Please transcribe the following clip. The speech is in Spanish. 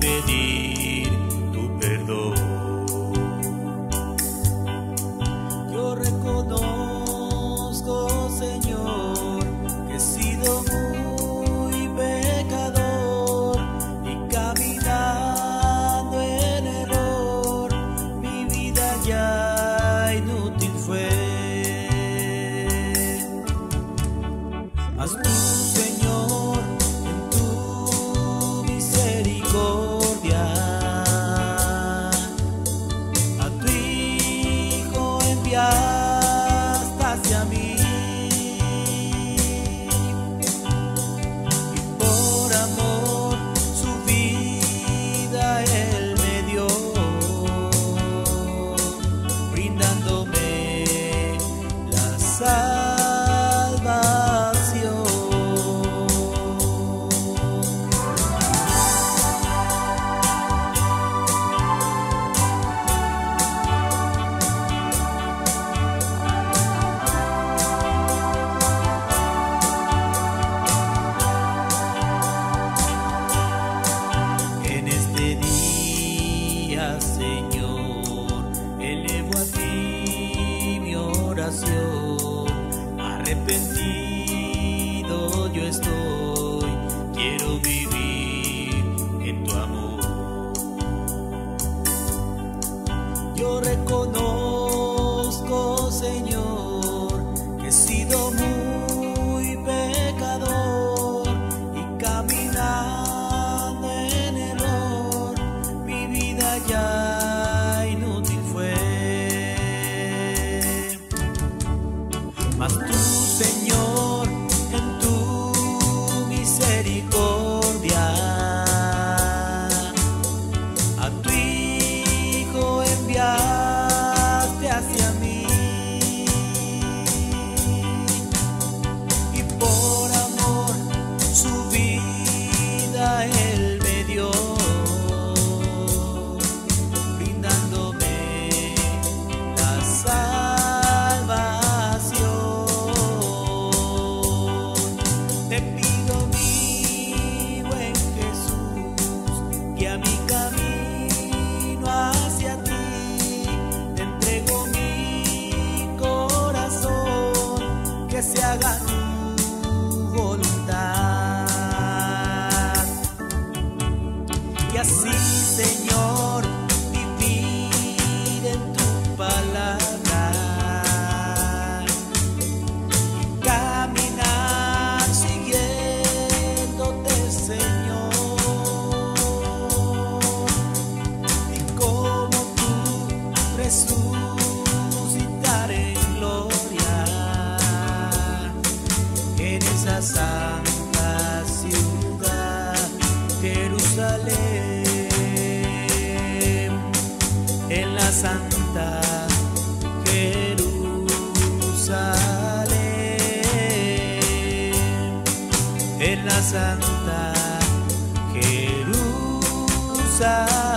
pedir tu perdón. Yo reconozco, Señor, que he sido muy pecador y caminando en error, mi vida ya inútil fue. Mas tú, Señor, en tu misericordia, a tu Hijo enviaste hacia mí, y por amor su vida Él me dio, brindándome la salvación. En este día, Señor, elevo a ti mi oración. Arrepentido yo estoy, quiero vivir en tu amor. Yo reconozco, Señor, que he sido muy pecador y caminando en error, mi vida ya inútil fue. Mas tú, Señor, en tu misericordia, a tu Hijo enviaste hacia mí, y por amor su vida Él me dio, brindándome la salvación. Te pido, mi buen Jesús, guía mi camino hacia ti. Te entrego mi corazón, que se haga tu voluntad. Y así, Señor, vivir en tu palabra y caminar siguiéndote, Señor, y como tú resucitar en gloria en esa santa ciudad, Jerusalén, en la santa Jerusalén, en la santa Jerusalén.